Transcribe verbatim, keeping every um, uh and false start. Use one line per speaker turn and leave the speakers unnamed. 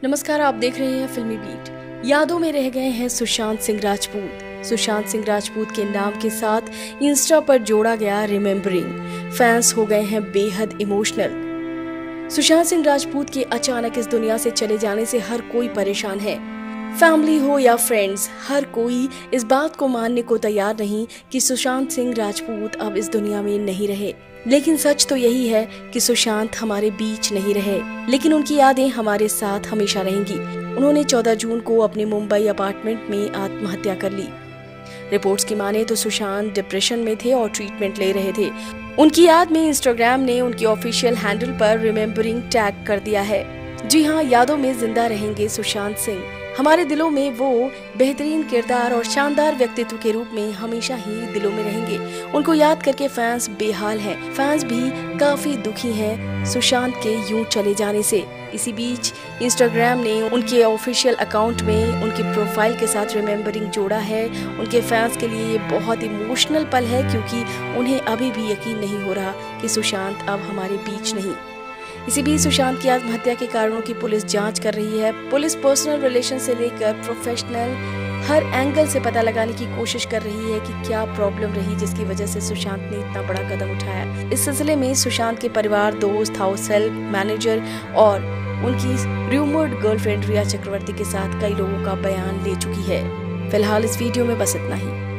नमस्कार, आप देख रहे हैं फिल्मी बीट। यादों में रह गए हैं सुशांत सिंह राजपूत। सुशांत सिंह राजपूत के नाम के साथ इंस्टा पर जोड़ा गया रिमेम्बरिंग। फैंस हो गए हैं बेहद इमोशनल। सुशांत सिंह राजपूत के अचानक इस दुनिया से चले जाने से हर कोई परेशान है। फैमिली हो या फ्रेंड्स, हर कोई इस बात को मानने को तैयार नहीं कि सुशांत सिंह राजपूत अब इस दुनिया में नहीं रहे। लेकिन सच तो यही है कि सुशांत हमारे बीच नहीं रहे, लेकिन उनकी यादें हमारे साथ हमेशा रहेंगी। उन्होंने चौदह जून को अपने मुंबई अपार्टमेंट में आत्महत्या कर ली। रिपोर्ट्स की माने तो सुशांत डिप्रेशन में थे और ट्रीटमेंट ले रहे थे। उनकी याद में इंस्टाग्राम ने उनके ऑफिशियल हैंडल पर रिमेम्बरिंग टैग कर दिया है। जी हाँ, यादों में जिंदा रहेंगे सुशांत सिंह। हमारे दिलों में वो बेहतरीन किरदार और शानदार व्यक्तित्व के रूप में हमेशा ही दिलों में रहेंगे। उनको याद करके फैंस बेहाल हैं। फैंस भी काफी दुखी हैं सुशांत के यूं चले जाने से। इसी बीच इंस्टाग्राम ने उनके ऑफिशियल अकाउंट में उनके प्रोफाइल के साथ रिमेम्बरिंग जोड़ा है। उनके फैंस के लिए ये बहुत इमोशनल पल है, क्योंकि उन्हें अभी भी यकीन नहीं हो रहा कि सुशांत अब हमारे बीच नहीं। इसी बीच सुशांत की आत्महत्या के कारणों की पुलिस जांच कर रही है। पुलिस पर्सनल रिलेशन से लेकर प्रोफेशनल हर एंगल से पता लगाने की कोशिश कर रही है कि क्या प्रॉब्लम रही जिसकी वजह से सुशांत ने इतना बड़ा कदम उठाया। इस सिलसिले में सुशांत के परिवार, दोस्त, हाउस हेल्प, मैनेजर और उनकी रूमर्ड गर्लफ्रेंड रिया चक्रवर्ती के साथ कई लोगों का बयान ले चुकी है। फिलहाल इस वीडियो में बस इतना ही।